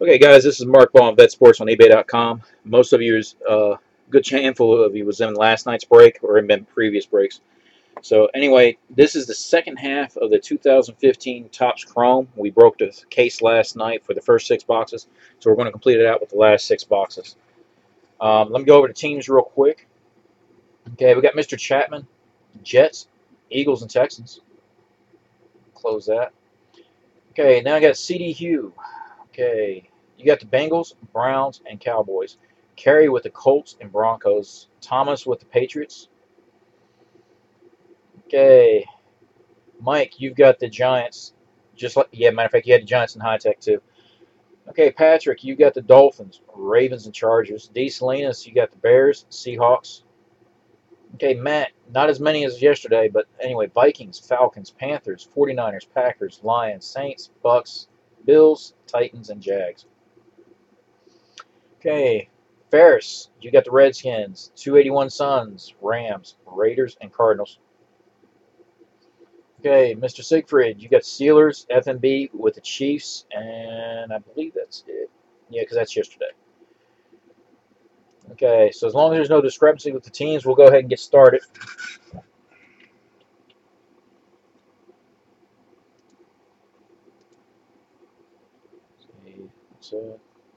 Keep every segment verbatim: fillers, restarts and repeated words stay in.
Okay, guys, this is Mark Ball on Bet Sports on eBay dot com. Most of you, is uh, good handful of you, was in last night's break or in previous breaks. So anyway, this is the second half of the two thousand fifteen Topps Chrome. We broke the case last night for the first six boxes, so we're going to complete it out with the last six boxes. Um, let me go over the teams real quick. Okay, we got Mister Chapman, Jets, Eagles, and Texans. Close that. Okay, now I got C D Hugh. Okay, you got the Bengals, Browns, and Cowboys. Kerry with the Colts and Broncos. Thomas with the Patriots. Okay, Mike, you've got the Giants. Just like yeah, matter of fact, you had the Giants in high tech too. Okay, Patrick, you got the Dolphins, Ravens, and Chargers. D. Salinas, you got the Bears, Seahawks. Okay, Matt, not as many as yesterday, but anyway, Vikings, Falcons, Panthers, 49ers, Packers, Lions, Saints, Bucks, Bills, Titans, and Jags. Okay, Ferris, you got the Redskins, two eighty-one Suns, Rams, Raiders, and Cardinals. Okay, Mister Siegfried, you got Steelers, F M B with the Chiefs, and I believe that's it. Yeah, because that's yesterday. Okay, so as long as there's no discrepancy with the teams, we'll go ahead and get started. So,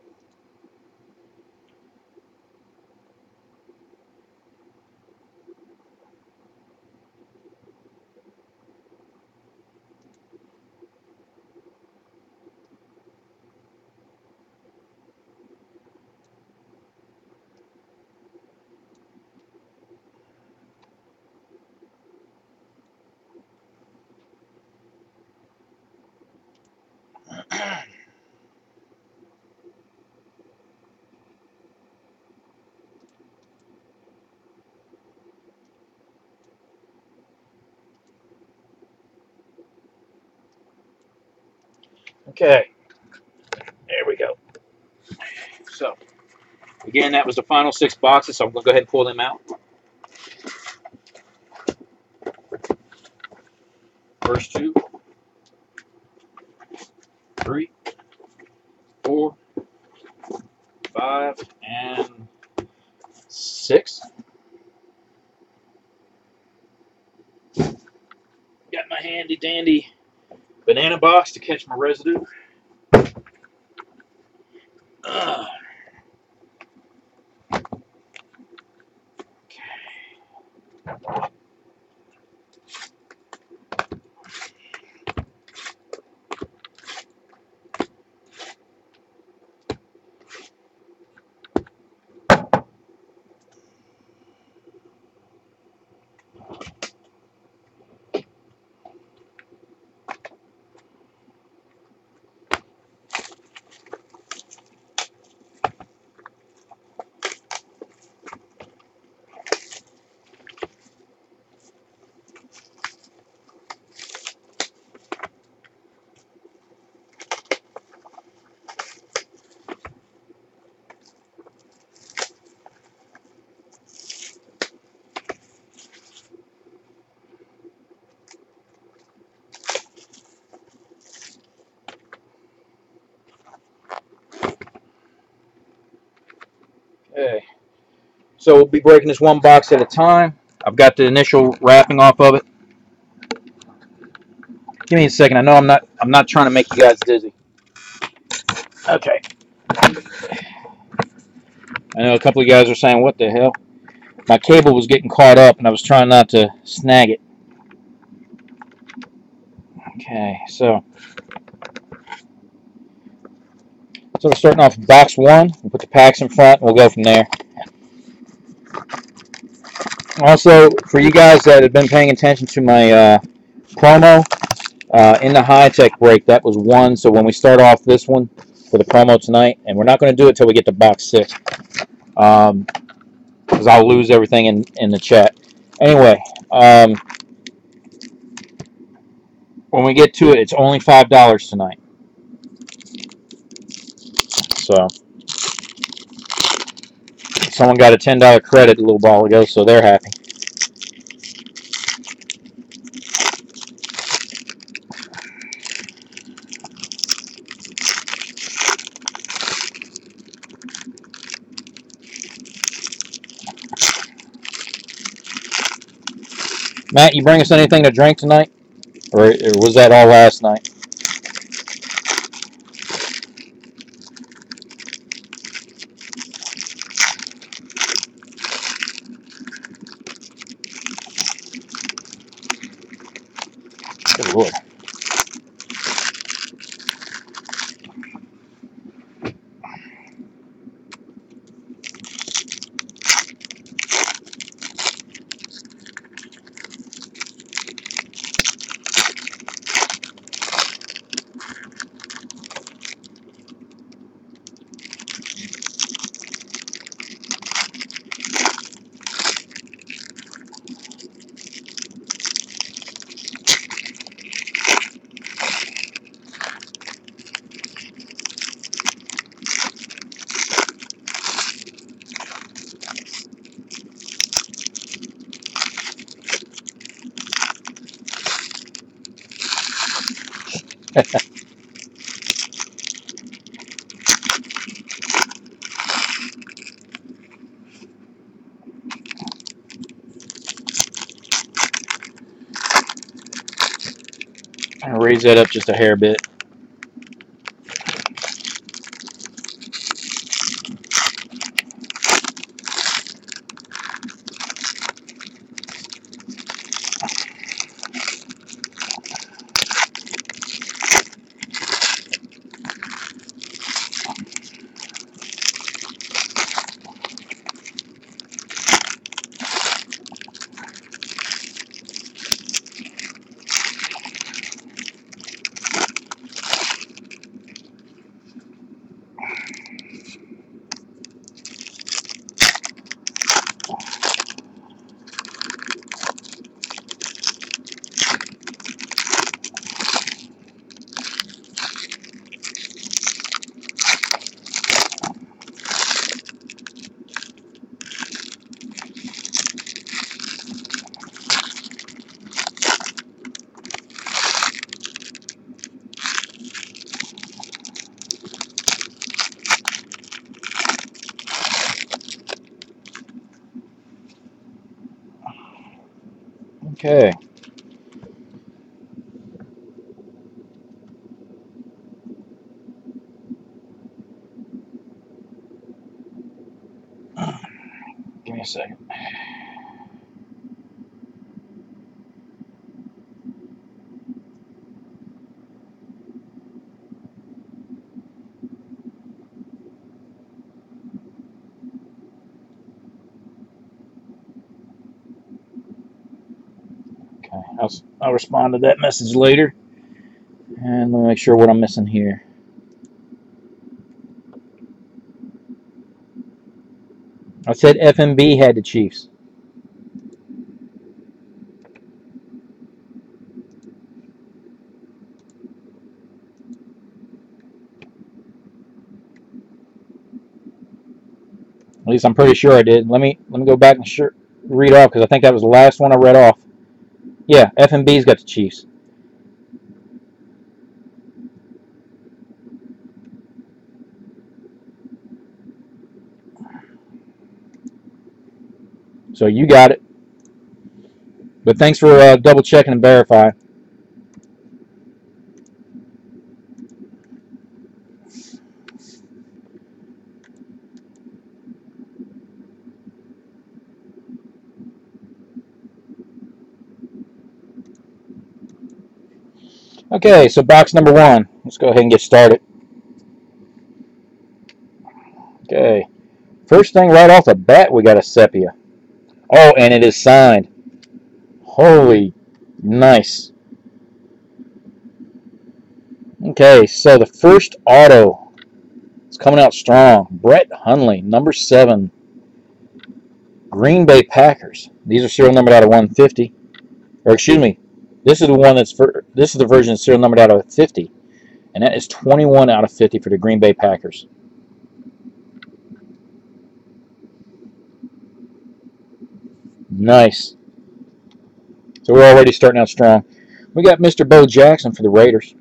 okay, there we go. So, again, that was the final six boxes, so I'm going to go ahead and pull them out. First two, three, four, five, and six. Got my handy dandy banana box to catch my residue. Uh, okay. So we'll be breaking this one box at a time. I've got the initial wrapping off of it. Give me a second. I know I'm not I'm not trying to make you guys dizzy. Okay. I know a couple of you guys are saying, what the hell? My cable was getting caught up and I was trying not to snag it. Okay, so so we're starting off with box one. We'll put the packs in front and we'll go from there. Also, for you guys that have been paying attention to my uh, promo uh, in the high tech break, that was one. So when we start off this one for the promo tonight, and we're not going to do it till we get to box six, because um, I'll lose everything in, in the chat. Anyway, um, when we get to it, it's only five dollars tonight. So someone got a ten dollar credit a little while ago, so they're happy. Matt, you bring us anything to drink tonight? Or, or was that all last night? Good Lord. I'll raise that up just a hair bit. Okay. Give me a second. Okay. I'll, I'll respond to that message later. And let me make sure what I'm missing here. I said F M B had the Chiefs. At least I'm pretty sure I did. Let me let me go back and sure, read off because I think that was the last one I read off. Yeah, F M B's got the Chiefs. So you got it. But thanks for uh, double checking and verifying. Okay, so box number one. Let's go ahead and get started. Okay. First thing right off the bat, we got a sepia. Oh, and it is signed. Holy nice. Okay, so the first auto is coming out strong. Brett Hundley, number seven. Green Bay Packers. These are serial numbered out of one fifty. Or excuse me, this is the one that's for, this is the version serial numbered out of fifty. And that is twenty-one out of fifty for the Green Bay Packers. Nice. So we're already starting out strong. We got Mister Bo Jackson for the Raiders.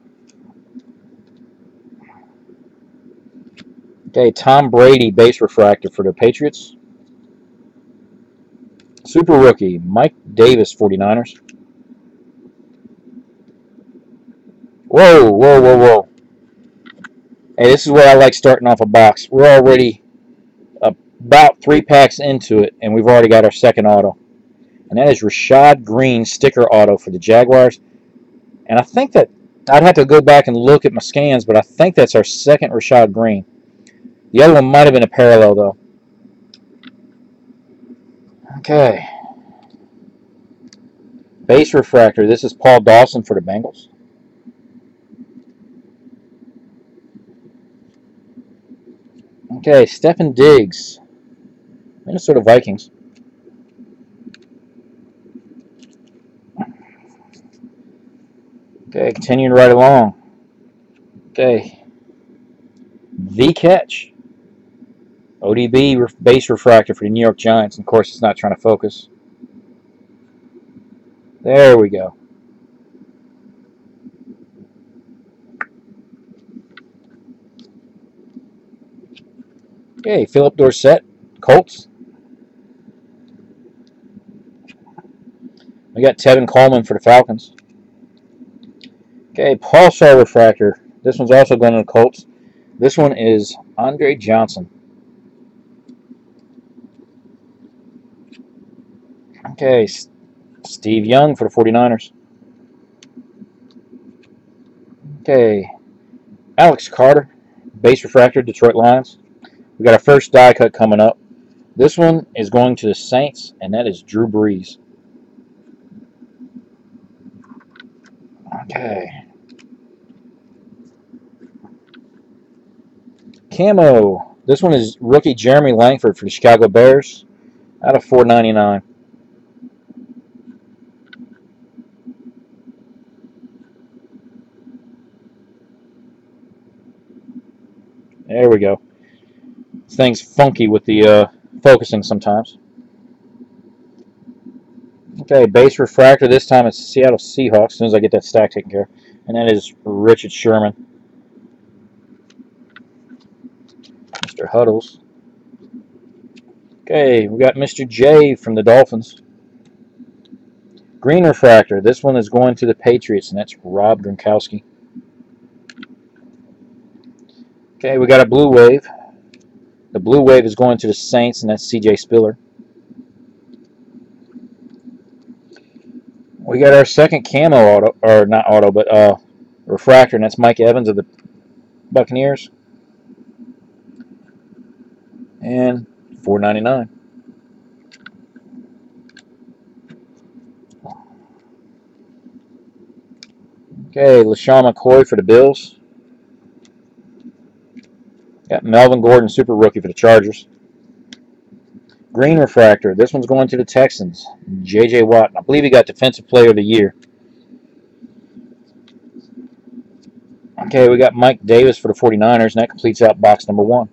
Okay, Tom Brady base refractor for the Patriots. Super rookie, Mike Davis, forty-niners. Whoa, whoa, whoa, whoa. Hey, this is where I like starting off a box. We're already about three packs into it, and we've already got our second auto. And that is Rashad Green sticker auto for the Jaguars. And I think that I'd have to go back and look at my scans, but I think that's our second Rashad Green. The other one might have been a parallel, though. Okay. Base refractor. This is Paul Dawson for the Bengals. Okay, Stephen Diggs, Minnesota Vikings. Okay, continuing right along. Okay. The Catch. O D B base refractor for the New York Giants. Of course, it's not trying to focus. There we go. Okay, Philip Dorsett, Colts. We got Tevin Coleman for the Falcons. Okay, Paul Shaw refractor. This one's also going to the Colts. This one is Andre Johnson. Okay, Steve Young for the forty-niners. Okay, Alex Carter, base refractor, Detroit Lions. We got our first die cut coming up. This one is going to the Saints, and that is Drew Brees. Okay. Camo. This one is rookie Jeremy Langford for the Chicago Bears out of four ninety-nine. There we go. This thing's funky with the uh, focusing sometimes. Okay, base refractor. This time it's Seattle Seahawks. As soon as I get that stack taken care of. And that is Richard Sherman. Mister Huddles. Okay, we got Mister J from the Dolphins. Green refractor. This one is going to the Patriots, and that's Rob Gronkowski. Okay, we got a blue wave. The blue wave is going to the Saints, and that's C J Spiller. We got our second camo auto, or not auto, but uh, refractor, and that's Mike Evans of the Buccaneers. And four ninety-nine. Okay, LaShawn McCoy for the Bills. Got Melvin Gordon, super rookie for the Chargers. Green refractor. This one's going to the Texans. J J Watt. I believe he got Defensive Player of the Year. Okay, we got Mike Davis for the forty-niners, and that completes out box number one.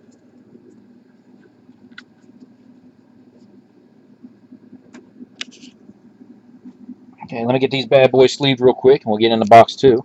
Okay, let me get these bad boys sleeved real quick, and we'll get into box two.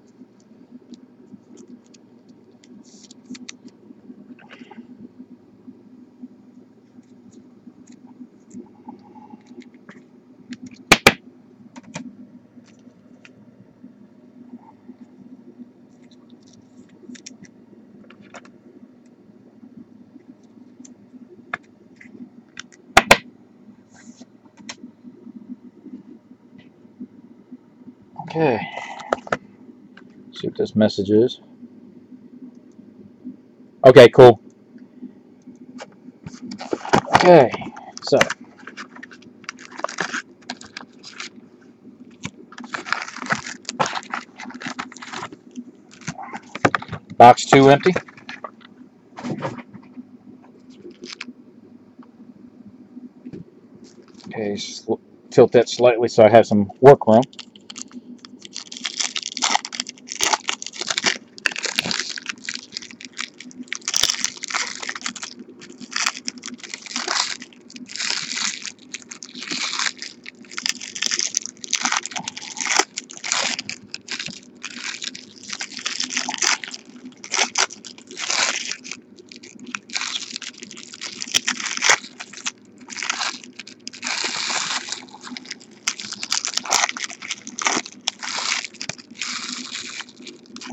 Okay, see what this message is. Okay, cool. Okay, so box two empty. Okay, tilt that slightly so I have some work room.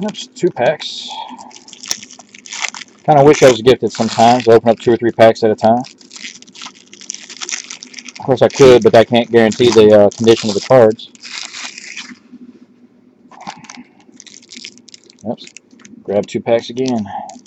Oops, two packs. Kind of wish I was gifted sometimes. I open up two or three packs at a time. Of course I could, but I can't guarantee the uh, condition of the cards. Oops. Grab two packs again.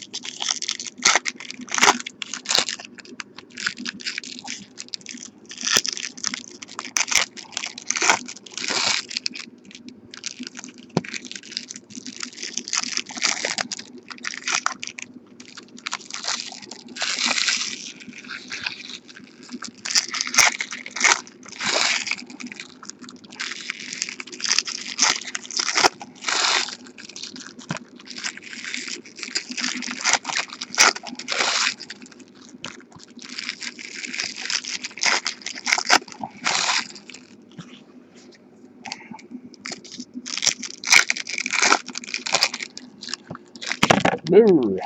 Ooh.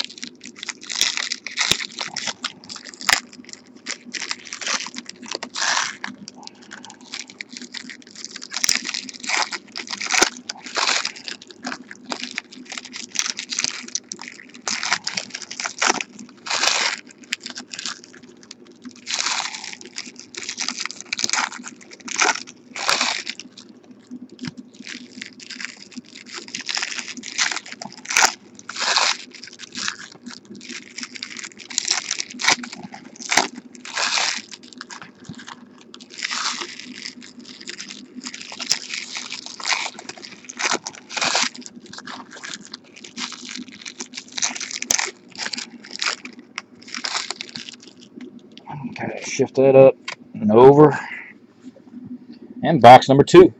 Okay, shift that up and over. And box number two.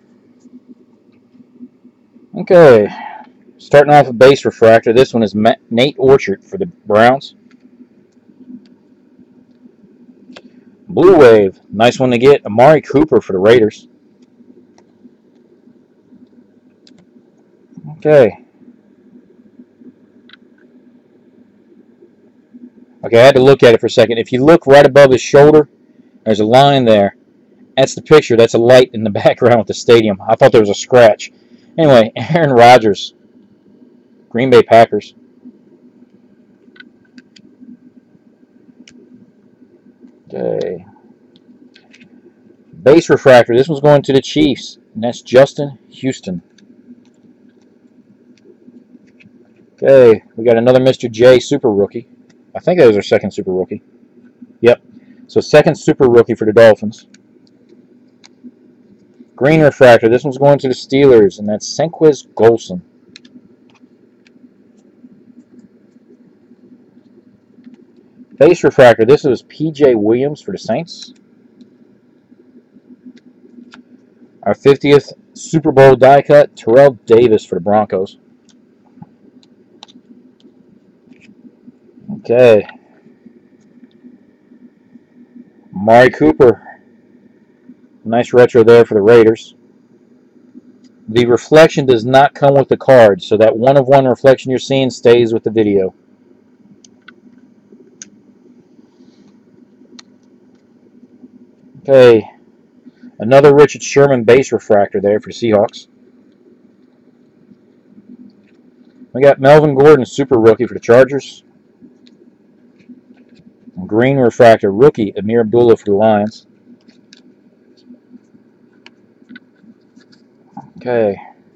Okay, starting off with base refractor. This one is Nate Orchard for the Browns. Blue Wave, nice one to get. Amari Cooper for the Raiders. Okay. Okay, I had to look at it for a second. If you look right above his shoulder, there's a line there. That's the picture. That's a light in the background with the stadium. I thought there was a scratch. Anyway, Aaron Rodgers, Green Bay Packers. Okay. Base refractor. This one's going to the Chiefs, and that's Justin Houston. Okay, we got another Mister J Super Rookie. I think that was our second Super Rookie. Yep. So second Super Rookie for the Dolphins. Green refractor. This one's going to the Steelers, and that's Senquez Golson. Base refractor. This is P J Williams for the Saints. Our fiftieth Super Bowl die cut, Terrell Davis for the Broncos. Okay. Amari Cooper. Nice retro there for the Raiders. The reflection does not come with the card, so that one of one reflection you're seeing stays with the video. Okay. Another Richard Sherman base refractor there for Seahawks. We got Melvin Gordon, Super Rookie for the Chargers. Green refractor rookie, Amir Abdullah for the Lions. Okay.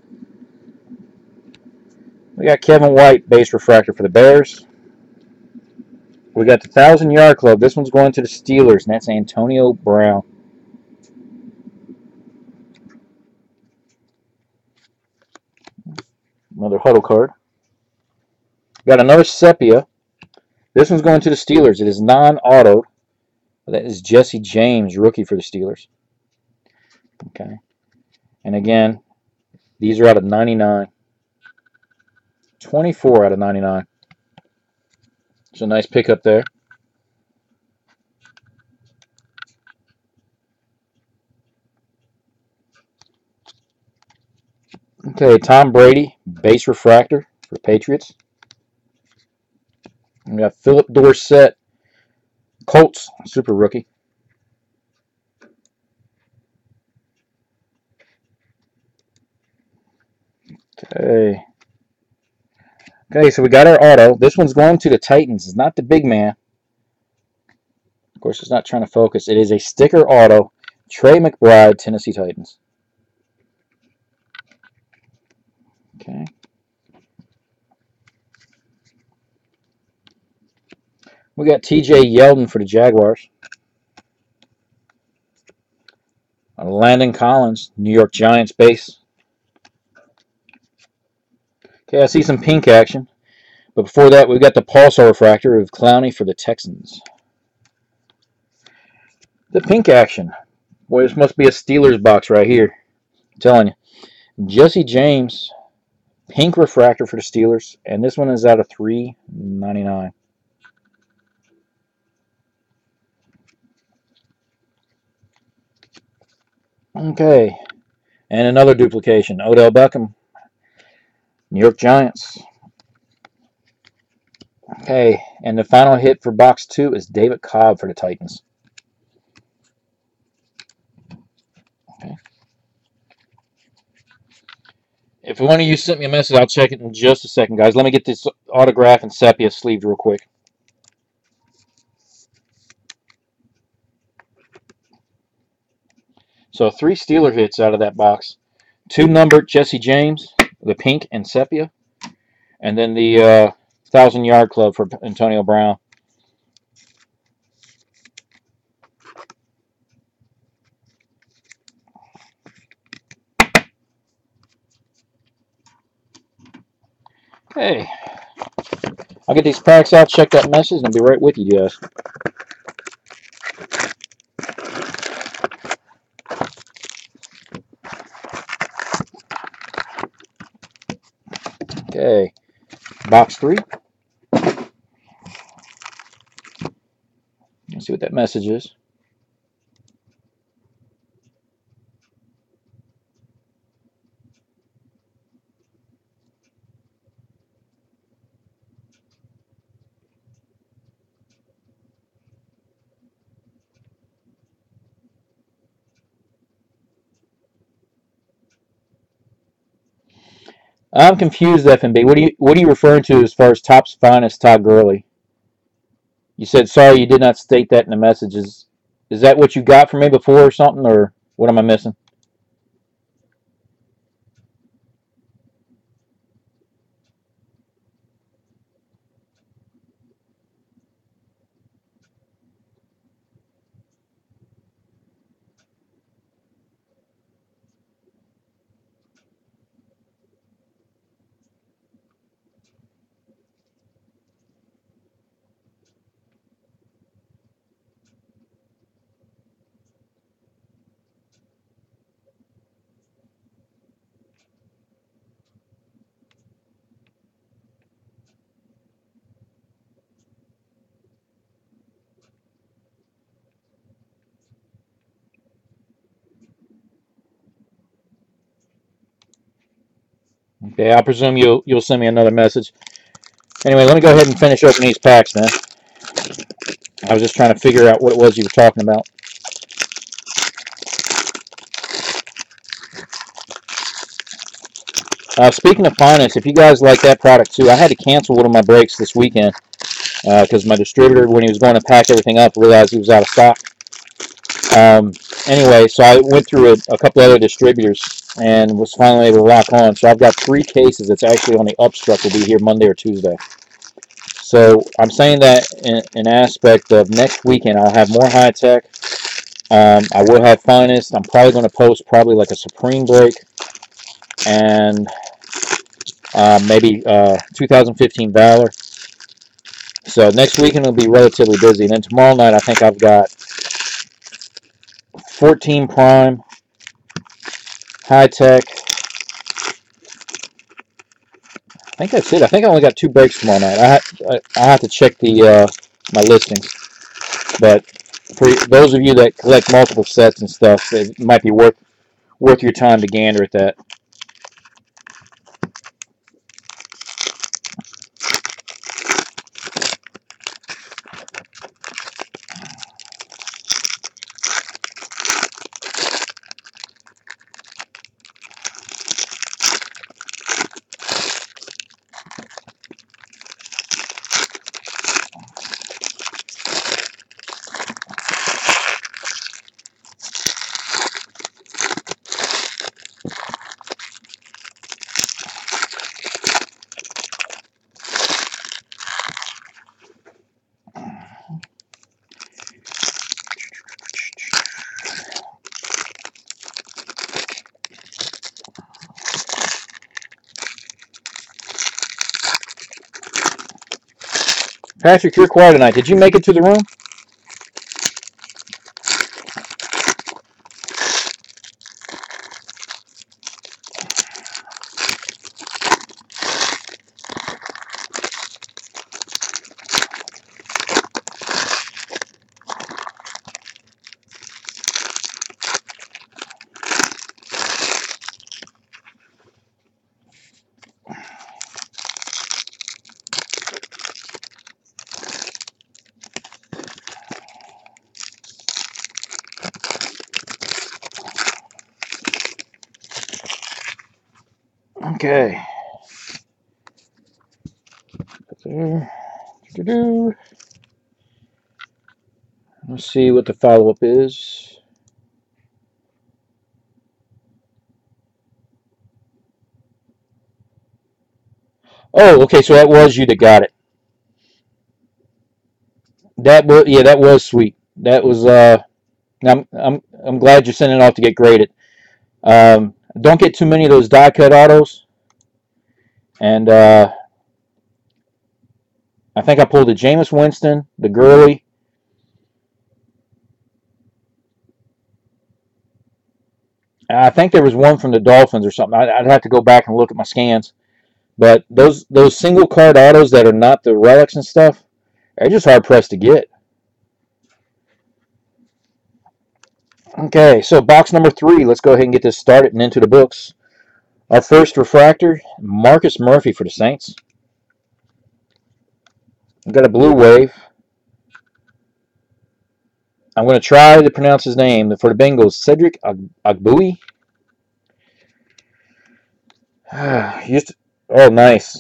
We got Kevin White, base refractor for the Bears. We got the Thousand Yard Club. This one's going to the Steelers, and that's Antonio Brown. Another huddle card. We got another Sepia. This one's going to the Steelers. It is non-auto. That is Jesse James, rookie for the Steelers. Okay. And again, these are out of ninety-nine. twenty-four out of ninety-nine. It's a nice pickup there. Okay, Tom Brady, base refractor for Patriots. We got Philip Dorsett, Colts, Super Rookie. Okay. Okay, so we got our auto. This one's going to the Titans. It's not the big man. Of course, it's not trying to focus. It is a sticker auto. Trey McBride, Tennessee Titans. Okay. We got T J Yeldon for the Jaguars. Landon Collins, New York Giants base. Okay, I see some pink action. But before that, we've got the Pulsar refractor of Clowney for the Texans. The pink action. Boy, this must be a Steelers box right here. I'm telling you. Jesse James, pink refractor for the Steelers. And this one is out of three ninety-nine. Okay. And another duplication. Odell Beckham, New York Giants. Okay. And the final hit for box two is David Cobb for the Titans. Okay. If one of you sent me a message, I'll check it in just a second, guys. Let me get this autograph and sepia sleeved real quick. So three Steeler hits out of that box. Two numbered Jesse James, the pink and sepia, and then the uh, Thousand Yard Club for Antonio Brown. Okay. I'll get these packs out, check that message, and I'll be right with you guys. Okay. Box three. Let's see what that message is. I'm confused, F and B. What are you what are you referring to as far as Topps Finest Todd Gurley? You said sorry you did not state that in the message. Is, is that what you got from me before or something, or what am I missing? Okay, I presume you'll you'll send me another message. Anyway, let me go ahead and finish opening these packs, man. I was just trying to figure out what it was you were talking about. Uh, speaking of finance, if you guys like that product too, I had to cancel one of my breaks this weekend because uh, my distributor, when he was going to pack everything up, realized he was out of stock. Um, anyway, so I went through a, a couple other distributors and was finally able to lock on. So I've got three cases that's actually on the upstruck will be here Monday or Tuesday. So I'm saying that in an aspect of next weekend I'll have more high tech. Um, I will have finest. I'm probably going to post probably like a Supreme break and uh, maybe uh, two thousand fifteen Valor. So next weekend will be relatively busy. And then tomorrow night I think I've got fourteen Prime, high tech. I think that's it. I think I only got two breaks tomorrow night. I I, I have to check the uh, my listings, but for those of you that collect multiple sets and stuff, it might be worth worth your time to gander at that. Patrick, you're quiet tonight. Did you make it to the room? Okay. Let's see what the follow-up is. Oh, okay, so that was you that got it. That was yeah, that was sweet. That was uh I'm I'm I'm glad you're sending it off to get graded. Um, don't get too many of those die cut autos. And uh, I think I pulled the Jameis Winston, the Gurley. I think there was one from the Dolphins or something. I'd have to go back and look at my scans. But those those single card autos that are not the relics and stuff, they're just hard pressed to get. Okay, so box number three. Let's go ahead and get this started and into the books. Our first refractor, Marcus Murphy for the Saints. We've got a blue wave. I'm going to try to pronounce his name. For the Bengals, Cedric Agbui. Used to, oh, nice.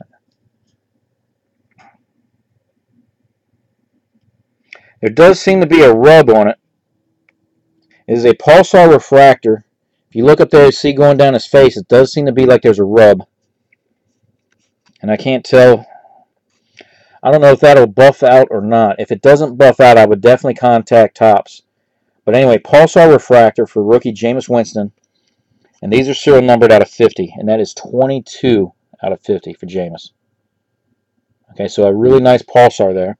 There does seem to be a rub on it. It is a pulsar refractor. If you look up there, you see going down his face, it does seem to be like there's a rub. And I can't tell. I don't know if that'll buff out or not. If it doesn't buff out, I would definitely contact Topps. But anyway, pulsar refractor for rookie Jameis Winston. And these are serial numbered out of fifty. And that is twenty-two out of fifty for Jameis. Okay, so a really nice pulsar there.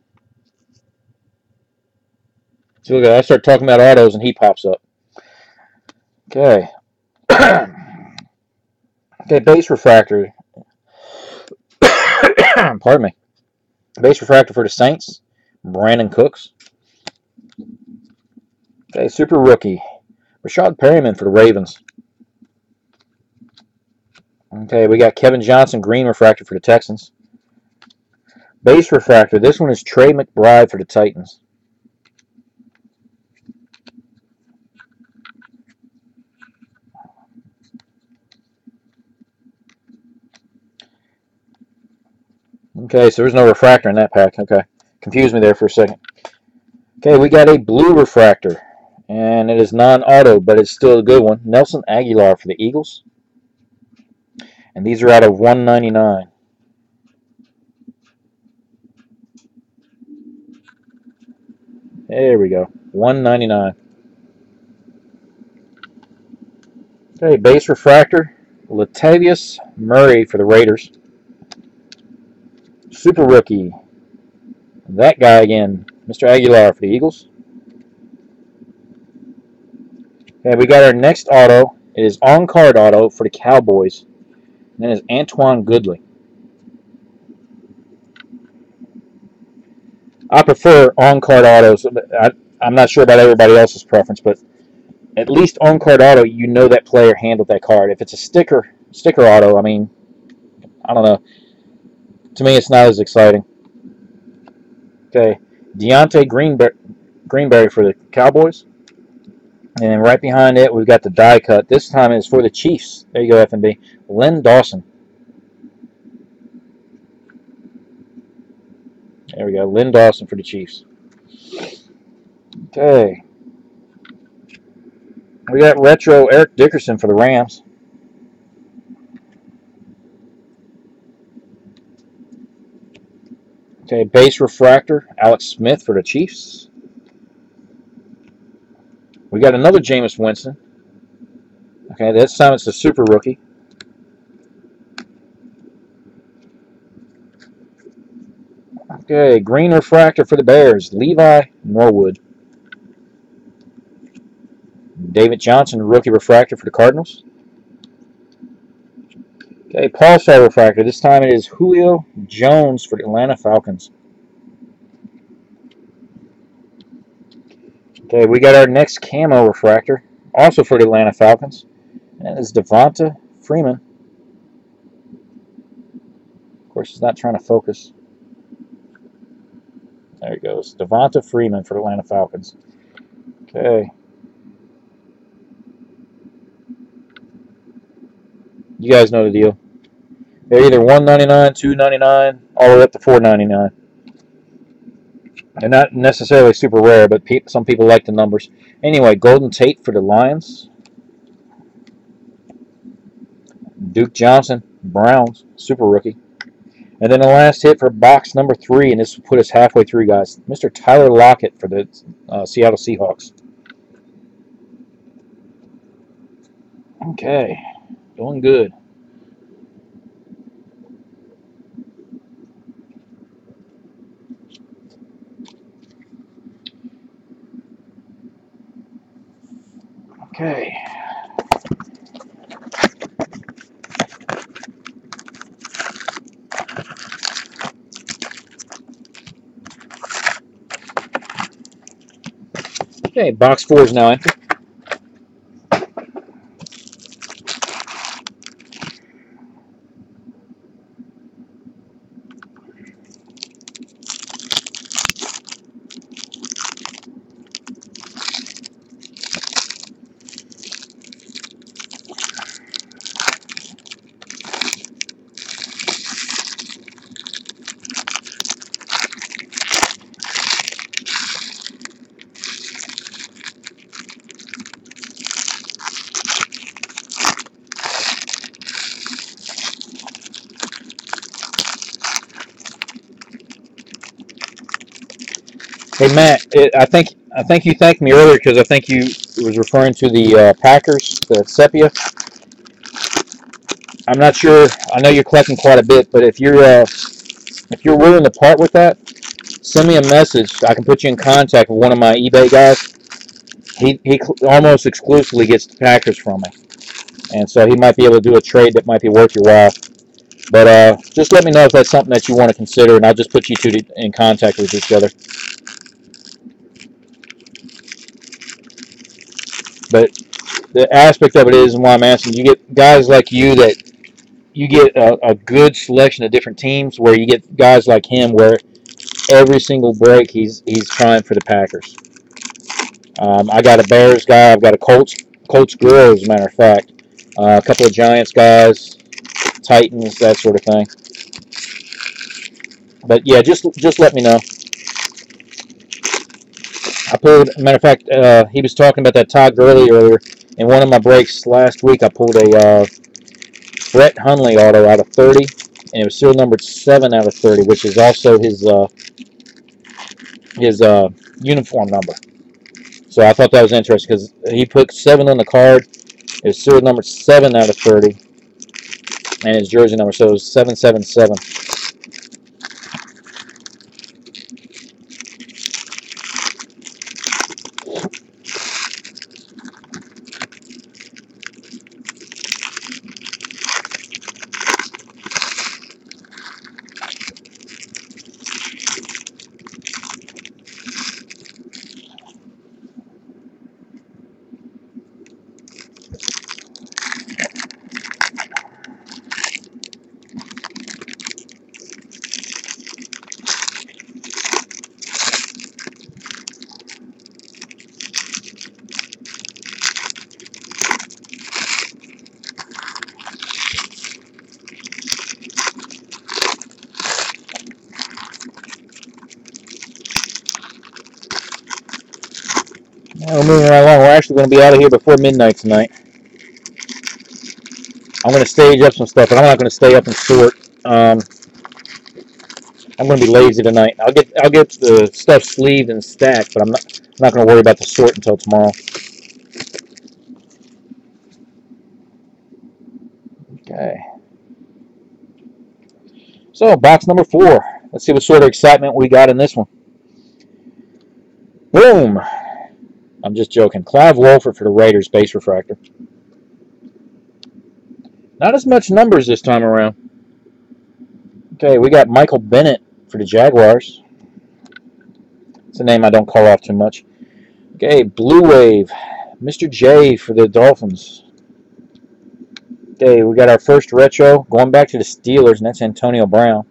So look at that. I start talking about autos and he pops up. Okay. Okay, base refractor. Pardon me. Base refractor for the Saints, Brandon Cooks. Okay, super rookie, Rashad Perryman for the Ravens. Okay, we got Kevin Johnson, green refractor for the Texans. Base refractor, this one is Trey McBride for the Titans. Okay, so there's no refractor in that pack. Okay, confused me there for a second. Okay, we got a blue refractor, and it is non-auto, but it's still a good one. Nelson Aguilar for the Eagles. And these are out of one ninety-nine. There we go, one ninety-nine. Okay, base refractor, Latavius Murray for the Raiders. Super rookie, that guy again, Mister Aguilar for the Eagles. Okay, we got our next auto. It is on-card auto for the Cowboys. And that is Antoine Goodley. I prefer on-card autos. I, I'm not sure about everybody else's preference, but at least on-card auto, you know that player handled that card. If it's a sticker sticker auto, I mean, I don't know. To me, it's not as exciting. Okay, Deontay Greenberry, Greenberry for the Cowboys. And then right behind it, we've got the die cut. This time it's for the Chiefs. There you go, F N B. Len Dawson. There we go, Len Dawson for the Chiefs. Okay. We got retro Eric Dickerson for the Rams. Okay, base refractor, Alex Smith for the Chiefs. We got another Jameis Winston. Okay, this time it's the super rookie. Okay, green refractor for the Bears, Levi Norwood. David Johnson, rookie refractor for the Cardinals. Okay, Pulsar refractor. This time it is Julio Jones for the Atlanta Falcons. Okay, we got our next camo refractor, also for the Atlanta Falcons. And that is Devonta Freeman. Of course, he's not trying to focus. There he goes. Devonta Freeman for the Atlanta Falcons. Okay. You guys know the deal. They're either one ninety-nine, two ninety-nine, all the way up to four ninety-nine. They're not necessarily super rare, but pe some people like the numbers. Anyway, Golden Tate for the Lions. Duke Johnson, Browns, super rookie. And then the last hit for box number three, and this will put us halfway through, guys. Mister Tyler Lockett for the uh, Seattle Seahawks. Okay, doing good. Okay. Okay, box four is now empty. Hey Matt, it, I think I think you thanked me earlier because I think you was referring to the uh, Packers, the sepia. I'm not sure. I know you're collecting quite a bit, but if you're uh, if you're willing to part with that, send me a message. I can put you in contact with one of my eBay guys. He he almost exclusively gets the Packers from me, and so he might be able to do a trade that might be worth your while. But uh, just let me know if that's something that you want to consider, and I'll just put you two in contact with each other. But the aspect of it is, and why I'm asking, you get guys like you that you get a, a good selection of different teams, where you get guys like him where every single break he's he's trying for the Packers. Um, I got a Bears guy, I've got a Colts Colts girl, as a matter of fact, uh, a couple of Giants guys, Titans, that sort of thing. But yeah, just just let me know. I pulled, matter of fact, uh, he was talking about that Todd Gurley earlier. In one of my breaks last week, I pulled a uh, Brett Hundley auto out of thirty, and it was still numbered seven out of thirty, which is also his uh, his uh, uniform number. So I thought that was interesting because he put seven on the card. It's still numbered seven out of thirty, and his jersey number, so it was seven seven seven. Now we're moving right along. We're actually going to be out of here before midnight tonight. I'm going to stage up some stuff, but I'm not going to stay up and sort. Um, I'm going to be lazy tonight. I'll get I'll get the stuff sleeved and stacked, but I'm not I'm not going to worry about the sort until tomorrow. Okay. So box number four. Let's see what sort of excitement we got in this one. Boom! I'm just joking. Clive Wolford for the Raiders, base refractor. Not as much numbers this time around. Okay, we got Michael Bennett for the Jaguars. It's a name I don't call off too much. Okay, Blue Wave, Mister J for the Dolphins. Okay, we got our first retro going back to the Steelers, and that's Antonio Brown.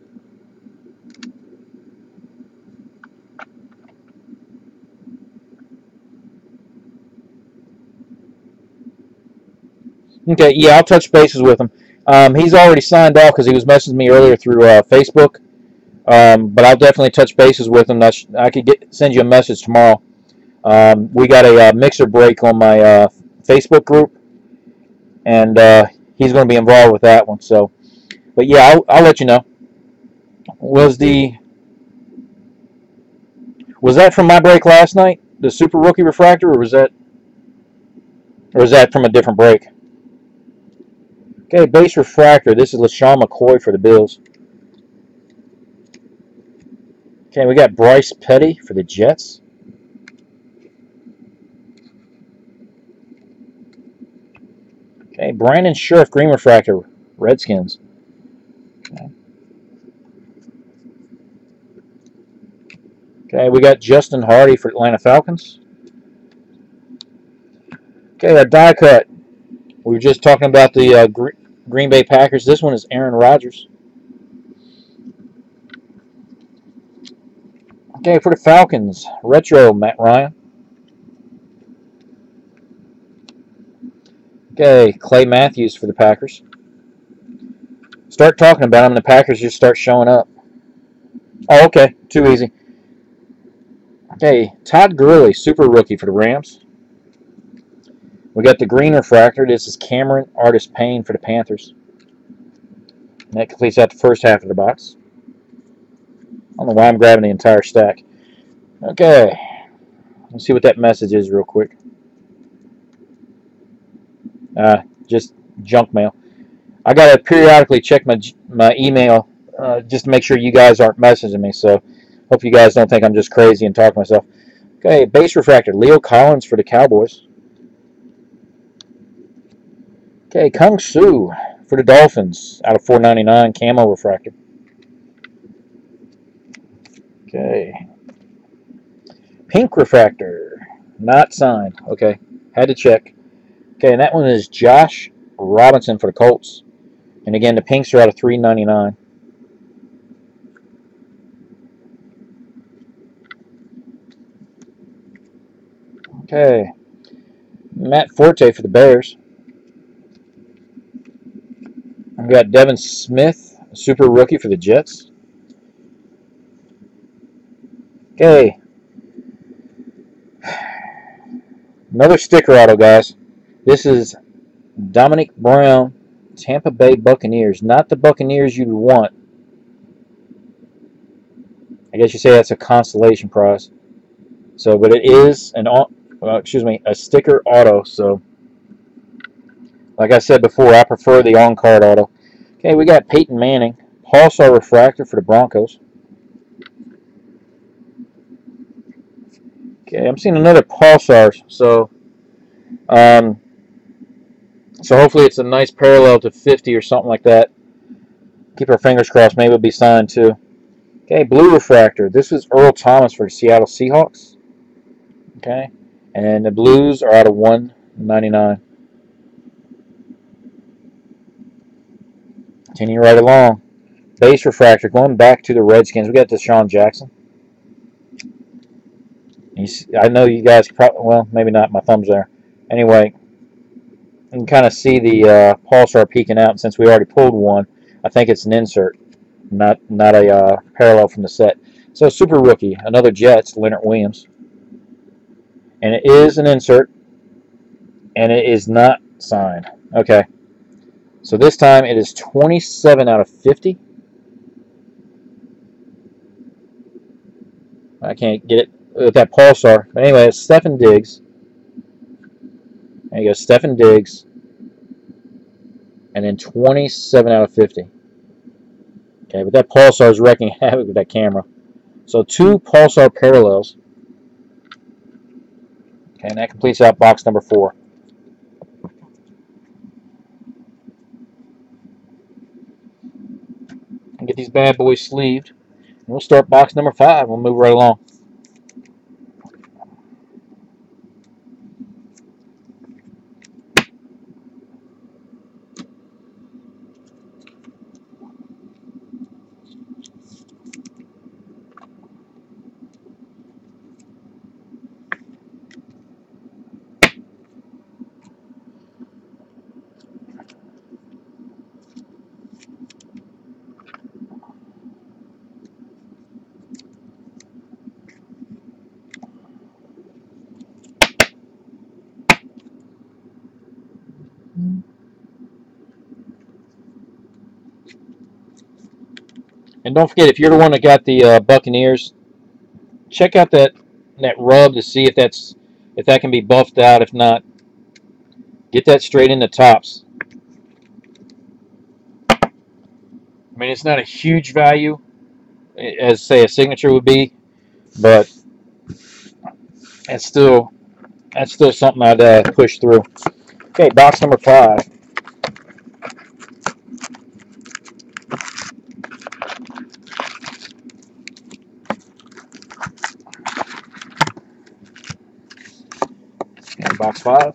Okay, yeah, I'll touch bases with him. Um, he's already signed off because he was messaging me earlier through uh, Facebook. Um, but I'll definitely touch bases with him. That's, I could get send you a message tomorrow. Um, we got a uh, mixer break on my uh, Facebook group, and uh, he's going to be involved with that one. So, but yeah, I'll, I'll let you know. Was the was that from my break last night, the Super Rookie Refractor, or was that or was that from a different break? Okay, base refractor. This is LaShawn McCoy for the Bills. Okay, we got Bryce Petty for the Jets. Okay, Brandon Scherff, green refractor, Redskins. Okay. Okay, we got Justin Hardy for Atlanta Falcons. Okay, our die cut. We were just talking about the uh, Green Bay Packers. This one is Aaron Rodgers. Okay, for the Falcons, retro Matt Ryan. Okay, Clay Matthews for the Packers. Start talking about them, and the Packers just start showing up. Oh, okay, too easy. Okay, Todd Gurley, super rookie for the Rams. We got the green refractor. This is Cameron Artis-Payne for the Panthers. And that completes out the first half of the box. I don't know why I'm grabbing the entire stack. Okay, let's see what that message is real quick. Uh, just junk mail. I gotta periodically check my my email uh, just to make sure you guys aren't messaging me. So, hope you guys don't think I'm just crazy and talking to myself. Okay, base refractor, Leo Collins for the Cowboys. Okay, Kung Su for the Dolphins out of four ninety-nine, camo refractor. Okay, pink refractor, not signed. Okay, had to check. Okay, and that one is Josh Robinson for the Colts. And again, the pinks are out of three ninety-nine. Okay, Matt Forte for the Bears. I've got Devin Smith, super rookie for the Jets. Okay, another sticker auto, guys. This is Dominic Brown, Tampa Bay Buccaneers. Not the Buccaneers you'd want. I guess you say that's a consolation prize. So, but it is an, well, excuse me, a sticker auto. So, like I said before, I prefer the on-card auto. Okay, we got Peyton Manning, Pulsar refractor for the Broncos. Okay, I'm seeing another Pulsar. So, um, so hopefully it's a nice parallel to fifty or something like that. Keep our fingers crossed. Maybe it'll be signed too. Okay, blue refractor. This is Earl Thomas for the Seattle Seahawks. Okay, and the blues are out of one ninety-nine. Continue right along. Base refractor going back to the Redskins. We got Deshaun Jackson. He's, I know you guys probably, well, maybe not. My thumb's there. Anyway, you can kind of see the uh, Pulsar peeking out. And since we already pulled one, I think it's an insert, not not a uh, parallel from the set. So super rookie, another Jets, Leonard Williams, and it is an insert, and it is not signed. Okay, so this time it is twenty-seven out of fifty. I can't get it with that Pulsar. But anyway, it's Stefon Diggs. There you go, Stefon Diggs. And then twenty-seven out of fifty. Okay, but that Pulsar is wrecking havoc with that camera. So two Pulsar parallels. Okay, and that completes out box number four. And get these bad boys sleeved. And we'll start box number five. We'll move right along. And don't forget, if you're the one that got the uh, Buccaneers, check out that that rub to see if that's if that can be buffed out. If not, get that straight in the tops. I mean, it's not a huge value, as say a signature would be, but it's still that's still something I'd uh, push through. Okay, box number five. Okay, box five.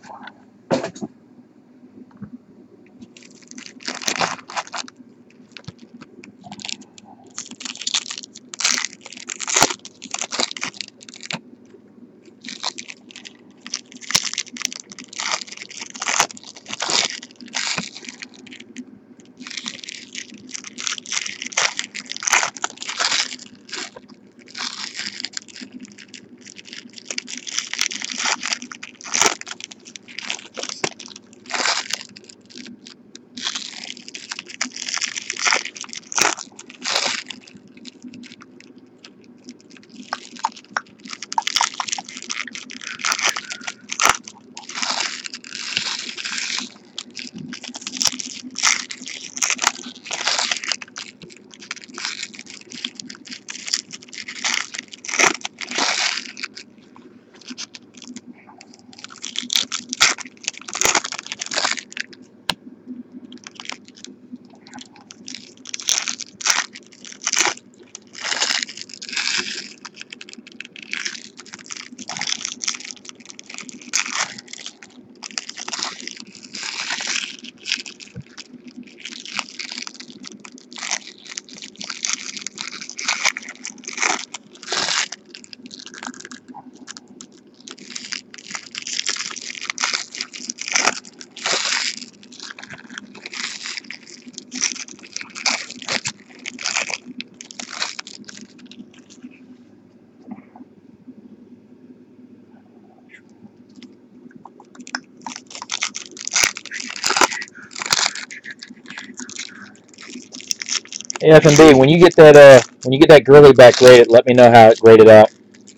Hey, F and B, when you get that uh, when you get that Gurley back graded, let me know how it graded out.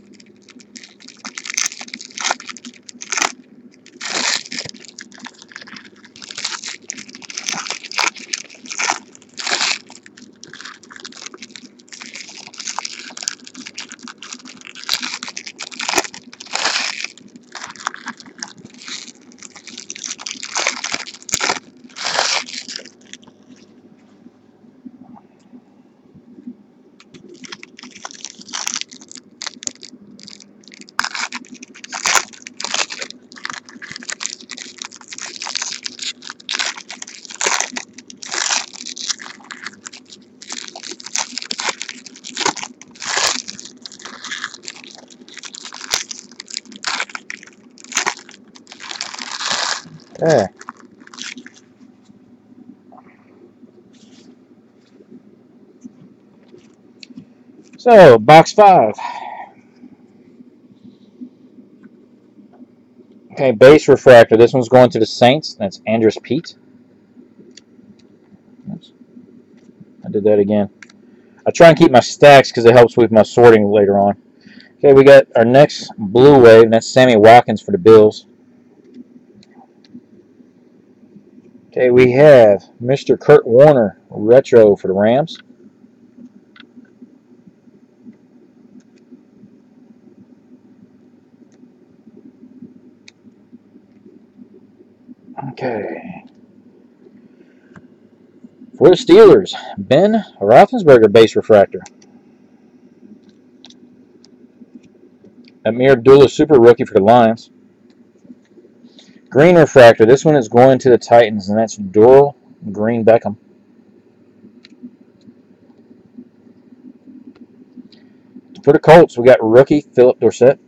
Okay. So, box five. Okay, base refractor. This one's going to the Saints. That's Andrus Peat. Oops. I did that again. I try and keep my stacks because it helps with my sorting later on. Okay, we got our next blue wave, and that's Sammy Watkins for the Bills. Okay, we have Mister Kurt Warner retro for the Rams. Okay. For the Steelers, Ben Roethlisberger base refractor. Amir Abdullah super rookie for the Lions. Green refractor. This one is going to the Titans, and that's Doral Green Beckham. For the Colts, we got rookie Philip Dorsett.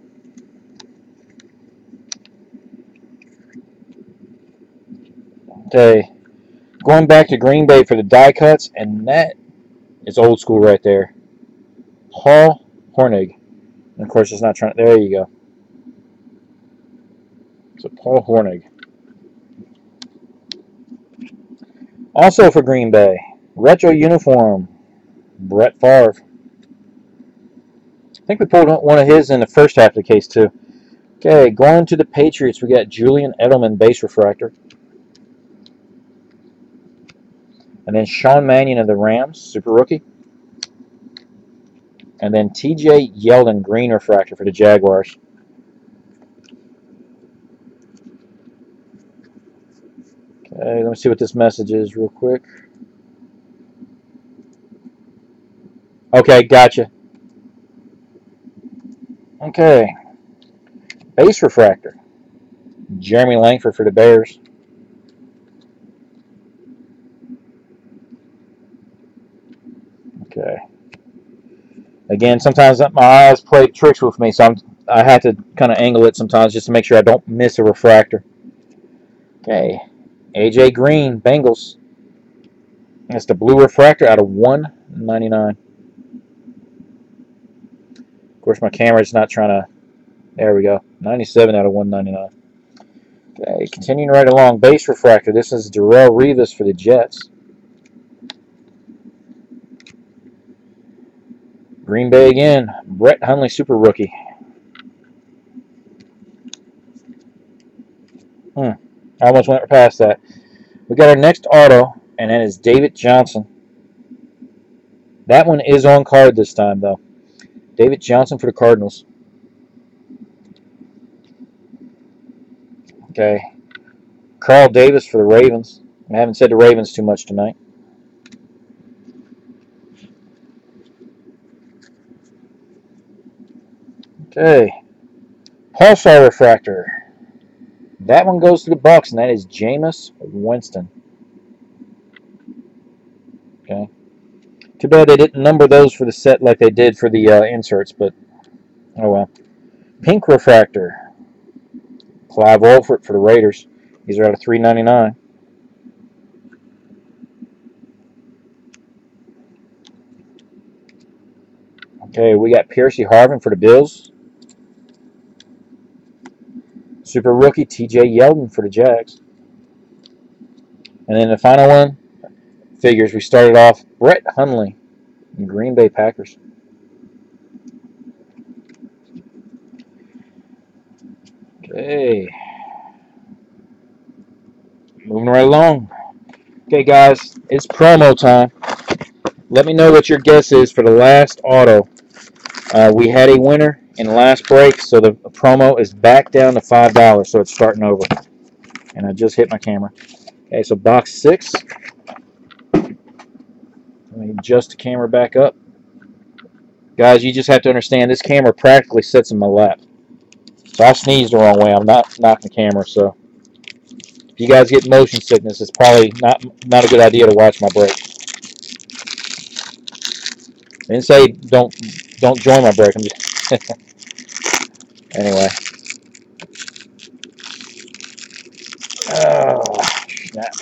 Okay. Going back to Green Bay for the die cuts, and that is old school right there. Paul Hornig. And of course, it's not trying. There you go. So Paul Hornig. Also for Green Bay, retro uniform, Brett Favre. I think we pulled one of his in the first half of the case too. Okay, going to the Patriots, we got Julian Edelman base refractor. And then Sean Mannion of the Rams, super rookie. And then T J Yeldon green refractor for the Jaguars. Okay, let me see what this message is real quick. Okay, gotcha. Okay. Base refractor. Jeremy Langford for the Bears. Okay. Again, sometimes my eyes play tricks with me, so I'm, I have to kind of angle it sometimes just to make sure I don't miss a refractor. Okay. A J Green, Bengals. That's the blue refractor out of one ninety-nine. Of course, my camera's not trying to... There we go. ninety-seven out of one ninety-nine. Okay, continuing right along. Base refractor. This is Darrelle Revis for the Jets. Green Bay again. Brett Hundley, super rookie. Hmm. I almost went past that. We got our next auto, and that is David Johnson. That one is on card this time, though. David Johnson for the Cardinals. Okay. Carl Davis for the Ravens. I haven't said the Ravens too much tonight. Okay. Pulsar refractor. That one goes to the Bucks, and that is Jameis Winston. Okay. Too bad they didn't number those for the set like they did for the uh, inserts, but oh well. Pink refractor. Clive Wolford for the Raiders. These are out of three ninety-nine. Okay, we got Percy Harvin for the Bills. Super rookie T J Yeldon for the Jags. And then the final one, figures we started off Brett Hundley, Green Bay Packers. Okay. Moving right along. Okay, guys, it's promo time. Let me know what your guess is for the last auto. Uh, we had a winner in the last break, so the promo is back down to five dollars, so it's starting over. And I just hit my camera. Okay, so box six. Let me adjust the camera back up. Guys, you just have to understand this camera practically sits in my lap. So I sneezed the wrong way. I'm not knocking the camera, so if you guys get motion sickness, it's probably not not a good idea to watch my break. I didn't say don't don't join my break. I'm just anyway. Oh, snap.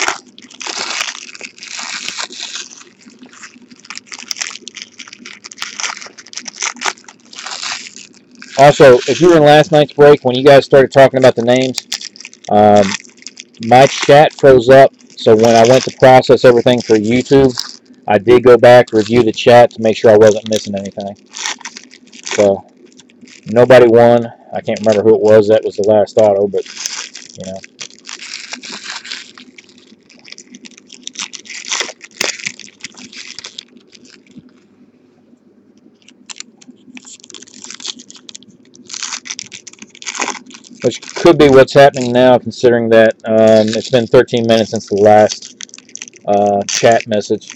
Also, if you were in last night's break when you guys started talking about the names, um, my chat froze up. So when I went to process everything for YouTube, I did go back, review the chat to make sure I wasn't missing anything. So nobody won. I can't remember who it was that was the last auto, but you know. which could be what's happening now, considering that um, it's been thirteen minutes since the last uh, chat message.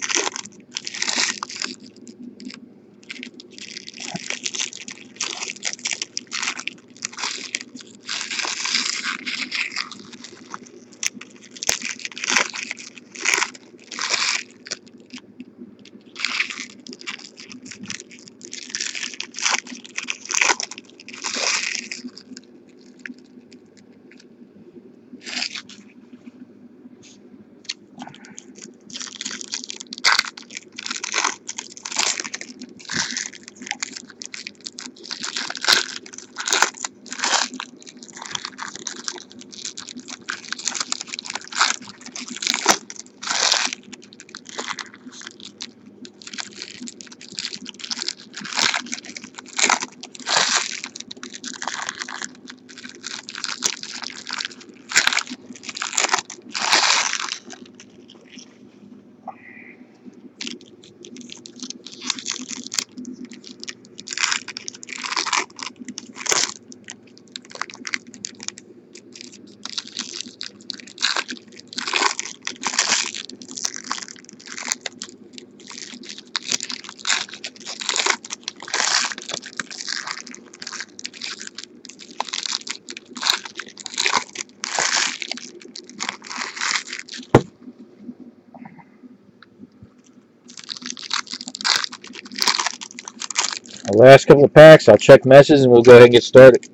The last couple of packs, I'll check messages and we'll go ahead and get started.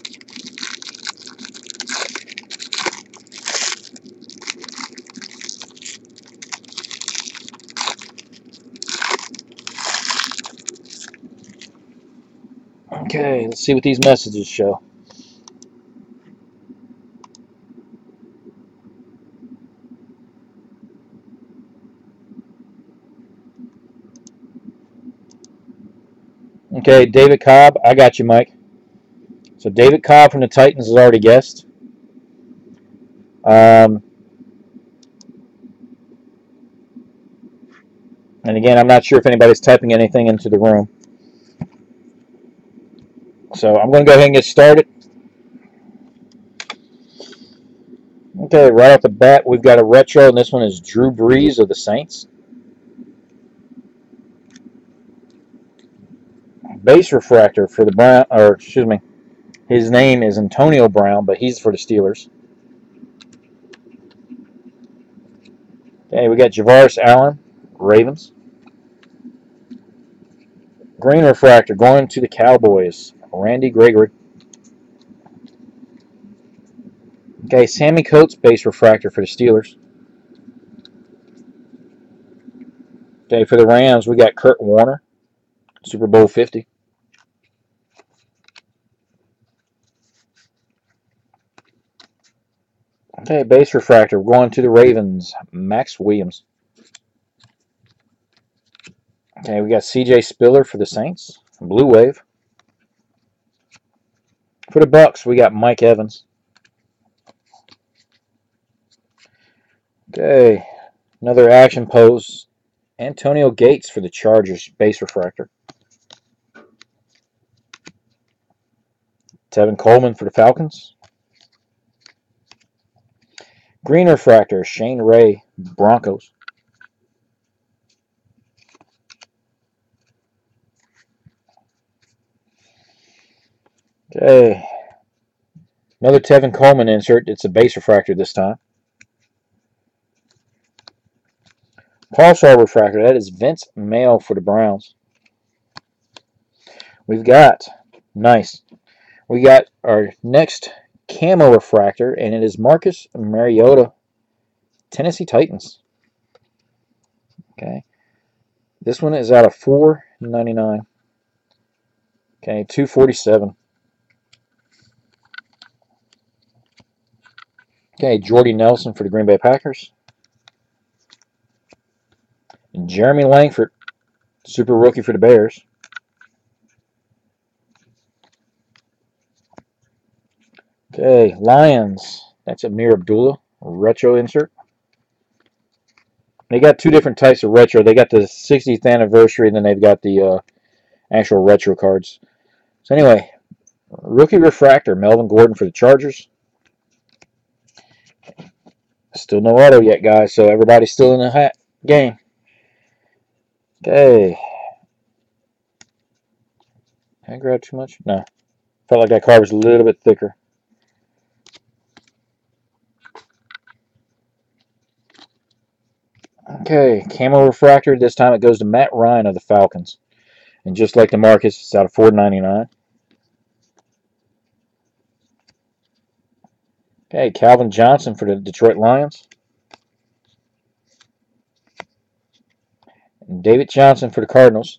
Okay, let's see what these messages show. Okay, David Cobb, I got you, Mike. So David Cobb from the Titans has already guessed. Um, and again, I'm not sure if anybody's typing anything into the room. So I'm going to go ahead and get started. Okay, right off the bat, we've got a retro, and this one is Drew Brees of the Saints. Base refractor for the Brown, or excuse me, his name is Antonio Brown, but he's for the Steelers. Okay, we got Javaris Allen, Ravens. Green refractor going to the Cowboys, Randy Gregory. Okay, Sammy Coates, base refractor for the Steelers. Okay, for the Rams, we got Kurt Warner, Super Bowl fifty. Okay, base refractor going to the Ravens, Max Williams. Okay, we got C J Spiller for the Saints, Blue Wave. For the Bucks, we got Mike Evans. Okay, another action pose, Antonio Gates for the Chargers, base refractor. Tevin Coleman for the Falcons. Green refractor, Shane Ray, Broncos. Okay, another Tevin Coleman insert. It's a base refractor this time. Pulsar refractor. That is Vince Mail for the Browns. We've got, nice, we got our next camo refractor, and it is Marcus Mariota, Tennessee Titans. Okay, this one is out of four ninety-nine. Okay, two forty-seven. Okay, Jordy Nelson for the Green Bay Packers. And Jeremy Langford, super rookie for the Bears. Okay, Lions. That's Amir Abdullah, retro insert. They got two different types of retro. They got the sixtieth anniversary, and then they've got the uh, actual retro cards. So anyway, Rookie refractor, Melvin Gordon for the Chargers. Still no auto yet, guys, so everybody's still in the hat game. Okay. Did I grab too much? No. Felt like that card was a little bit thicker. Okay, camo refractor. This time it goes to Matt Ryan of the Falcons. And just like the Marcus, it's out of four ninety-nine. Okay, Calvin Johnson for the Detroit Lions. And David Johnson for the Cardinals.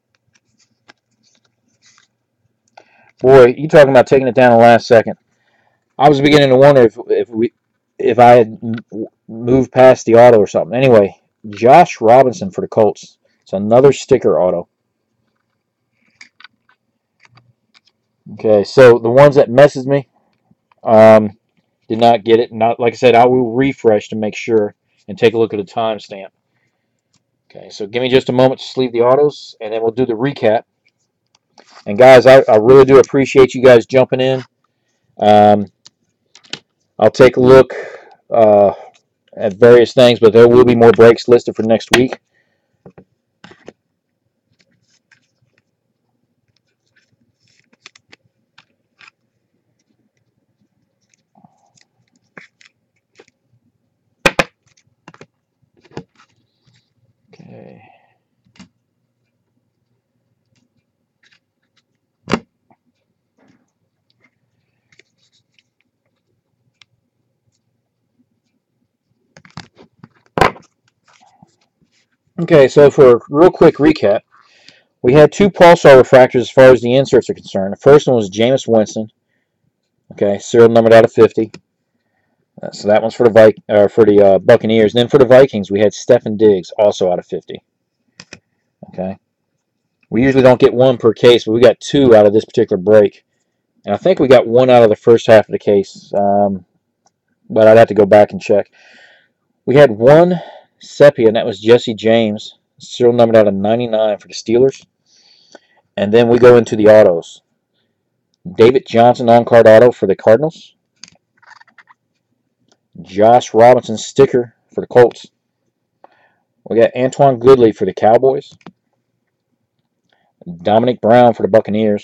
Boy, you talking about taking it down the last second. I was beginning to wonder if if we if I had moved past the auto or something. Anyway, Josh Robinson for the Colts. It's another sticker auto. Okay, so the ones that messaged me um, did not get it. Not like I said, I will refresh to make sure and take a look at the timestamp. Okay, so give me just a moment to sleeve the autos, and then we'll do the recap. And guys, I, I really do appreciate you guys jumping in. Um, I'll take a look uh, at various things, but there will be more breaks listed for next week. Okay. Okay, so for a real quick recap, we had two Pulsar refractors as far as the inserts are concerned. The first one was Jameis Winston. Okay, serial numbered out of fifty. Uh, so that one's for the Vi uh, for the uh, Buccaneers. And then for the Vikings, we had Stefon Diggs, also out of fifty. Okay. We usually don't get one per case, but we got two out of this particular break. And I think we got one out of the first half of the case. Um, but I'd have to go back and check. We had one Sepia, and that was Jesse James. Serial numbered out of ninety-nine for the Steelers. And then we go into the autos. David Johnson on-card auto for the Cardinals. Josh Robinson sticker for the Colts. We got Antoine Goodley for the Cowboys. Dominic Brown for the Buccaneers.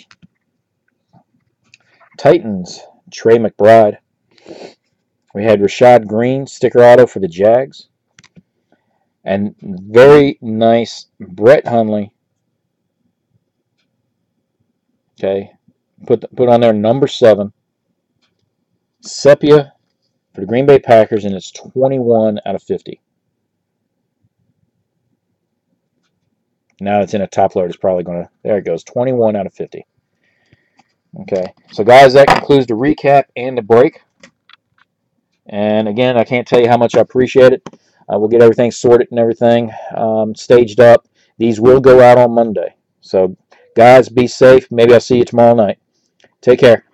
Titans, Trey McBride. We had Rashad Green, sticker auto for the Jags. And very nice Brett Hundley. Okay, put put on there number seven. Sepia for the Green Bay Packers, and it's twenty-one out of fifty. Now it's in a top load. It's probably going to, there it goes, twenty-one out of fifty. Okay, so guys, that concludes the recap and the break. And again, I can't tell you how much I appreciate it. Uh, we'll get everything sorted and everything um, staged up. These will go out on Monday. So, guys, be safe. Maybe I'll see you tomorrow night. Take care.